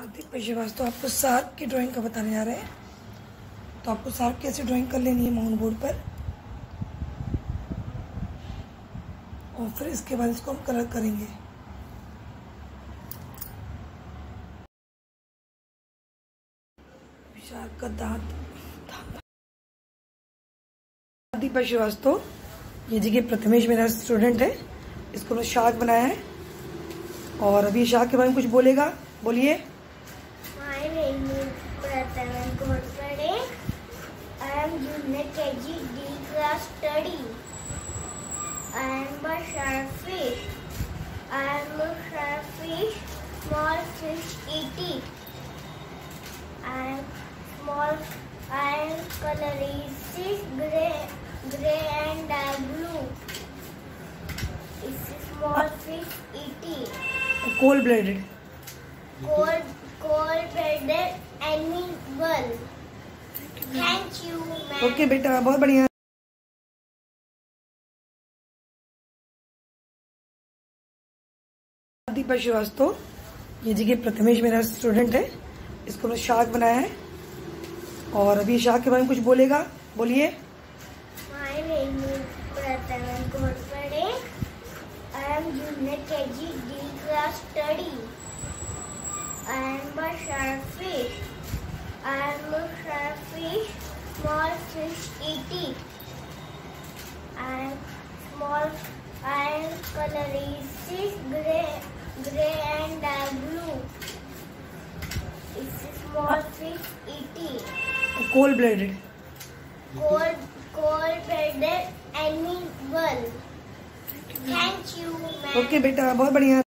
दीपक श्रीवास्तव आपको शार्क की ड्राइंग का बताने जा रहे हैं। तो आपको शार्क कैसे ड्राइंग कर लेनी है माउंट बोर्ड पर, और फिर इसके बाद इसको हम कलर करेंगे। शार्क का दांत। दीपक श्रीवास्तव, ये जी के प्रथमेश मेरा स्टूडेंट है, इसको मैं शार्क बनाया है। और अभी शार्क के बारे में कुछ बोलेगा, बोलिए। My name is Prathamesh Ghotpade. I am junior KG D class study. I am a sharkfish. I am a sharkfish. Small fish eat it. I am small. I am color is gray and blue. It's a small fish eat it. Cold blooded. Cold-blooded animal. Thank you, ma'am. Okay बेटा, बहुत बढ़िया। दीपक श्रीवास्तव, ये जी के प्रथमेश मेरा student है, इसको मैं shark बनाया है। और अभी शार्क के बारे में कुछ बोलेगा, बोलिए। My name is Prathamesh Ghotpade. I am junior KG D class study. I am a sharkfish. I am a sharkfish. Small fish eat it. I am small. I am color is gray and blue. It's a small fish eat it. Cold blooded. Cold-blooded animal. Thank you, ma'am. Okay बेटा, बहुत बढ़िया।